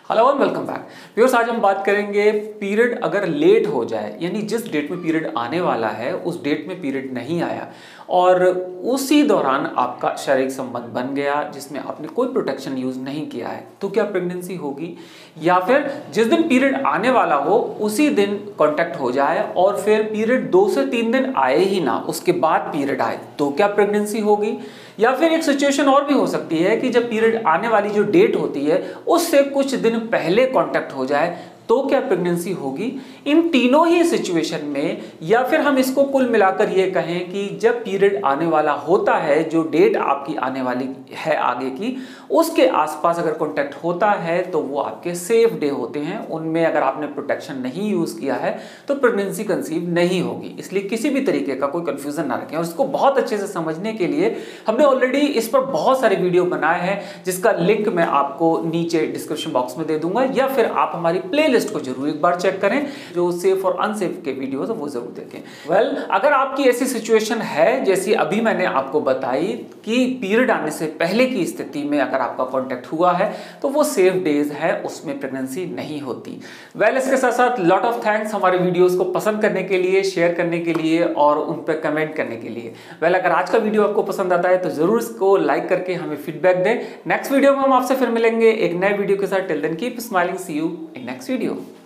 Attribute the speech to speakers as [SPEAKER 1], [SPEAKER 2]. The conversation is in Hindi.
[SPEAKER 1] Hello and welcome back viewers. आज हम बात करेंगे पीरियड अगर लेट हो जाए, यानी जिस डेट में पीरियड आने वाला है उस डेट में पीरियड नहीं आया और उसी दौरान आपका शारीरिक संबंध बन गया जिसमें आपने कोई प्रोटेक्शन यूज नहीं किया है, तो क्या प्रेगनेंसी होगी? या फिर जिस दिन पीरियड आने वाला हो उसी दिन कांटेक्ट हो जाए और फिर पीरियड 2 से 3 दिन आए ही ना, उसके बाद पीरियड आए, तो क्या प्रेगनेंसी होगी? या फिर एक सिचुएशन और भी हो सकती है कि जब पीरियड आने वाली जो डेट होती है उससे कुछ दिन पहले कांटेक्ट हो जाए, तो क्या प्रेगनेंसी होगी? इन तीनों ही सिचुएशन में, या फिर हम इसको कुल मिलाकर ये कहें कि जब पीरियड आने वाला होता है, जो डेट आपकी आने वाली है आगे की, उसके आसपास अगर कांटेक्ट होता है तो वो आपके सेफ डे होते हैं। उनमें अगर आपने प्रोटेक्शन नहीं यूज किया है तो प्रेगनेंसी कंसीव नहीं होगी। इसलिए किसी भी तरीके का कोई कंफ्यूजन ना रखें। और इसको बहुत अच्छे से समझने के लिए हमने ऑलरेडी इस पर बहुत सारे वीडियो बनाए हैं, जिसका लिंक मैं आपको नीचे डिस्क्रिप्शन बॉक्स में दे दूंगा, या फिर आप हमारी प्लेलिस्ट को जरूर एक बार चेक करें। जो सेफ और अनसेफ के वीडियो है वो जरूर देखें। वेल, अगर आपकी ऐसी सिचुएशन है जैसी अभी मैंने आपको बताई कि पीरियड आने से पहले की स्थिति में अगर आपका कांटेक्ट हुआ है तो वो सेफ डेज है, उसमें प्रेगनेंसी नहीं होती। वेल, इसके साथ साथ लॉट ऑफ थैंक्स हमारे वीडियोस को पसंद करने के लिए, शेयर करने के लिए और उन पर कमेंट करने के लिए। वेल, अगर आज का वीडियो आपको पसंद आता है तो जरूर इसको लाइक करके हमें फीडबैक दें। नेक्स्ट वीडियो में हम आपसे फिर मिलेंगे एक नए वीडियो के साथ। Till then keep smiling, see you in next video.